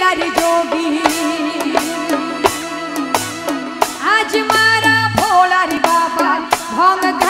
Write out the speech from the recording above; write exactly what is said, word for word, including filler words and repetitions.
यार जोगी आज मारा भोला रे बाबा भोंग